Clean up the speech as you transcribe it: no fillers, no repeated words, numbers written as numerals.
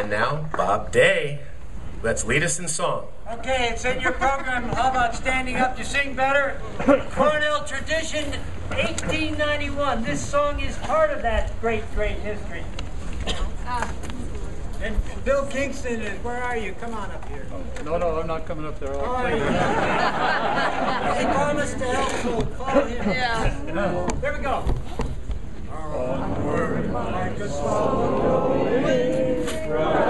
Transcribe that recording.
And now, Bob Day. Let's lead us in song. Okay, it's in your program. How about standing up to sing better? Cornell Tradition, 1891. This song is part of that great, great history. And Bill Kingston is, where are you? Come on up here. No, I'm not coming up there. He promised to help, so call him. Yeah. There we go. Onward, Like a slow wind,